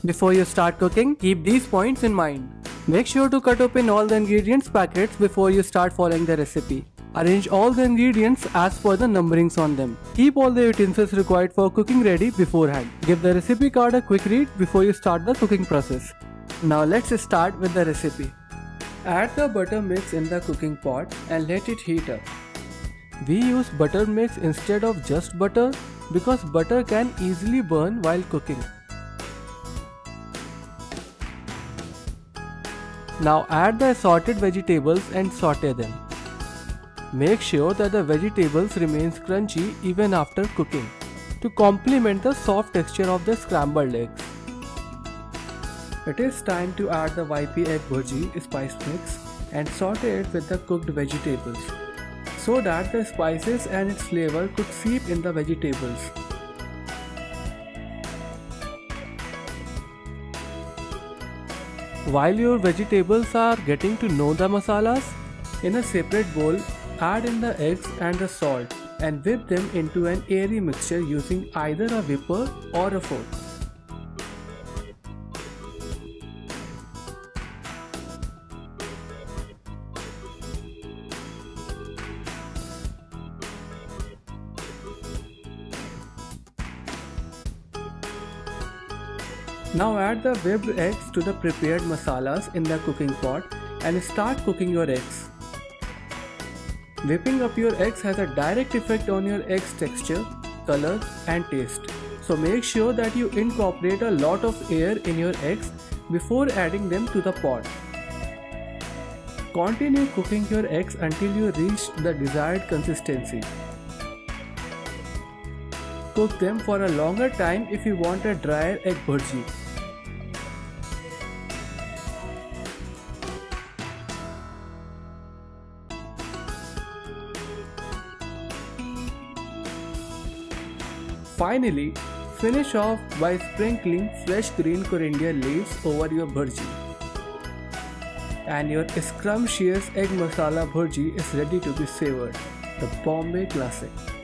Before you start cooking, keep these points in mind. Make sure to cut open all the ingredients packets before you start following the recipe. Arrange all the ingredients as per the numberings on them. Keep all the utensils required for cooking ready beforehand. Give the recipe card a quick read before you start the cooking process. Now let's start with the recipe. Add the butter mix in the cooking pot and let it heat up. We use butter mix instead of just butter because butter can easily burn while cooking. Now add the assorted vegetables and saute them. Make sure that the vegetables remains crunchy even after cooking to complement the soft texture of the scrambled eggs. It is time to add the YP egg bhurji spice mix and saute it with the cooked vegetables so that the spices and its flavor could seep in the vegetables. While your vegetables are getting to know the masalas, in a separate bowl, add in the eggs and the salt and whip them into an airy mixture using either a whipper or a fork. Now add the whipped eggs to the prepared masalas in the cooking pot and start cooking your eggs. Whipping up your eggs has a direct effect on your eggs' texture, color and taste. So make sure that you incorporate a lot of air in your eggs before adding them to the pot. Continue cooking your eggs until you reach the desired consistency. Cook them for a longer time if you want a drier egg bhurji. Finally, finish off by sprinkling fresh green coriander leaves over your bhurji. And your scrumptious egg masala bhurji is ready to be savored. The Bombay Classic.